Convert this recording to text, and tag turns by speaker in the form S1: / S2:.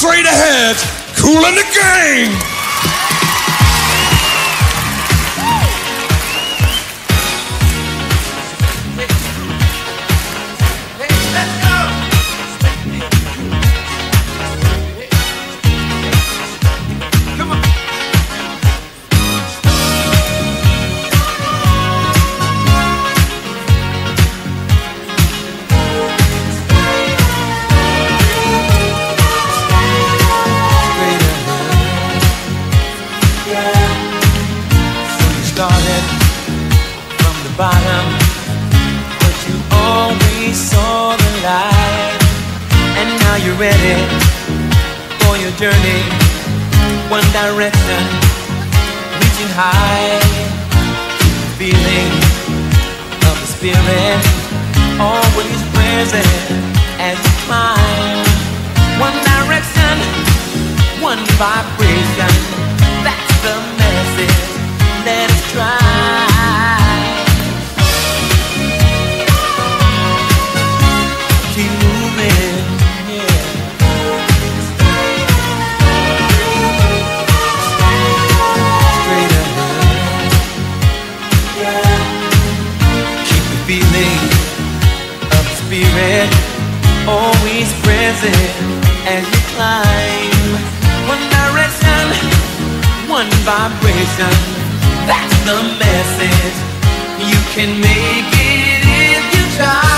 S1: straight ahead, Kool and the Gang.
S2: Bottom, but you always saw the light, and now you're ready for your journey. One direction, reaching high, feeling of the spirit, always present as you climb. One direction, one vibration, that's the message. Let us try. Keep moving, yeah. Straight ahead, yeah. Keep the feeling of the spirit always present as you climb. One direction, one vibration, that's the message. You can make it if you try.